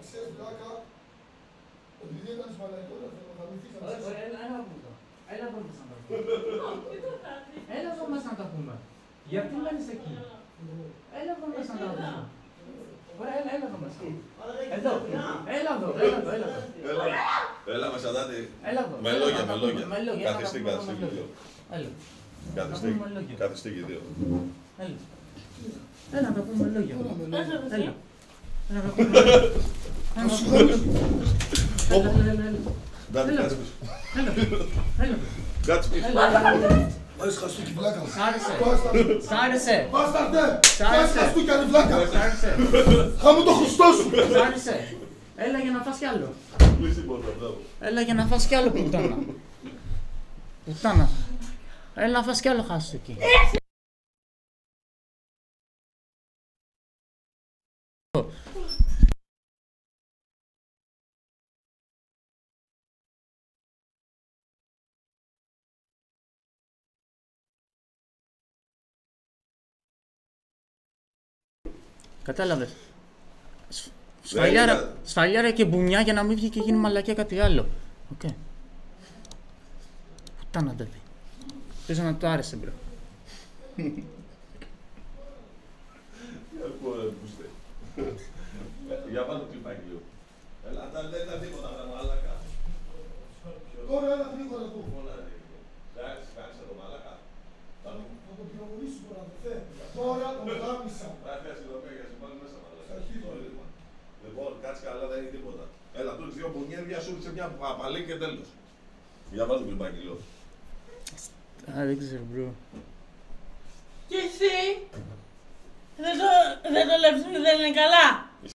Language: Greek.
ξέρεις πλάκα, επειδή έκανες μαλακό, θα μυθείς. Έλα εδώ μέσα να τα πούμε. Έλα εδώ μέσα να τα πούμε. Γιατί μένεις εκεί. Έλα εδώ μέσα να τα πούμε. Ωραία, έλα εδώ μέσα. Εδώ, έλα εδώ. Έλα Μεσαντάτη. Έλα εδώ. Με λόγια. Καθιστή δύο. Έλα. Καθιστή και δύο. Έλα να τα πούμε λόγια. Έλα. Ντάνι, κάτσε πίσω. Έλα. Κάτσε πίσω. Πάρεις χαστούκι βλάκα. Σ' άρεσε. Μπάσταρτε! Σ' άρεσε. Πάρεις χαστούκι αν βλάκα. Σ' άρεσε. Χάμω το Χριστό σου. Σ' άρεσε. Έλα για να φας κι άλλο. Μπράβο. Έλα για να φας κι άλλο, πουτάνα. Πουτάνα. Έλα να φας κι άλλο χαστούκι. Κατάλαβες. Σφαλιάρα και μπουμιά για να μην βγει και γίνει μαλακιά κάτι άλλο. Οκ. Πουτάνα παιδί. Πες να το άρεσε, μπρο. Για πάνω το κλιπάκι λίγο. Έλα, δεν ήταν τίποτα τα μάλακα. Τώρα έλα γρήγορα εδώ. Εντάξει, κάτσε το μάλακα. Θα το πυροβολήσω τώρα, αδερφέ. Τώρα τον γάμισα. Ράφια συνδρομία για να σε βάλει μέσα μάλακα. Λοιπόν, κάτσε καλά, δεν είναι τίποτα. Έλα, του δύο μπουνιέρια σου σε μια απαλή και τέλος. Για βάλω το κλιπάκι λίγο. Α, δεν ξέρω, μπρο. Και εσύ, δεν το λεπτό δεν είναι καλά.